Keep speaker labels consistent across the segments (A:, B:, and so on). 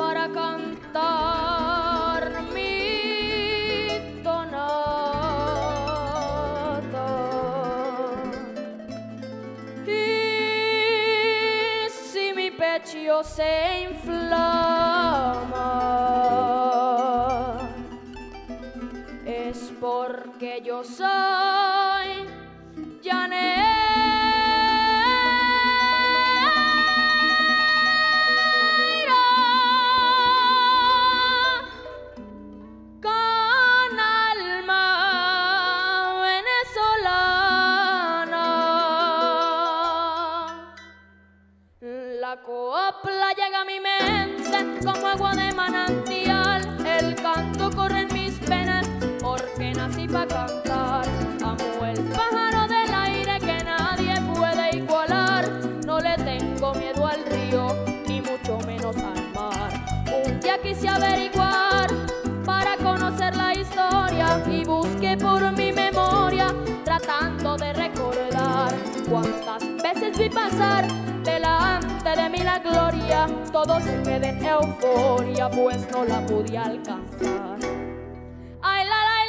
A: para cantar mi tonada. Y si mi pecho se inflama, es porque yo soy llanera. La copla llega a mi mente como agua de manantial. El canto corre en mis venas porque nací para cantar. Amo el pájaro del aire que nadie puede igualar. No le tengo miedo al río ni mucho menos al mar. Un día quise averiguar para conocer la historia y busqué por mi memoria tratando de recordar cuántas veces vi pasar delante de mí la gloria. Todo se queda en euforia, pues no la pude alcanzar. Ay, la, la,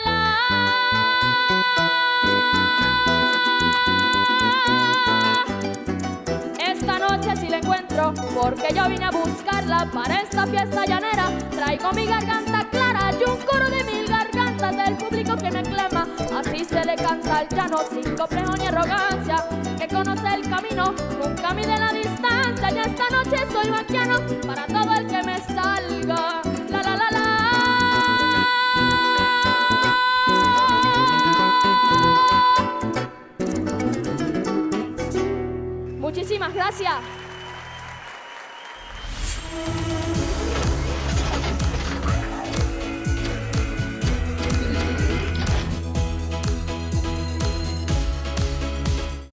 A: la. Esta noche sí la encuentro, porque yo vine a buscarla para esta fiesta llanera. Traigo mi garganta clara y un coro de 1000 gargantas del público que me aclama. Así se le canta al llano sin complejo ni arrogancia, que conoce el camino, nunca mide la distancia. Y esta noche soy vaquiano para todo el que me salga. La, la, la, la. Muchísimas gracias.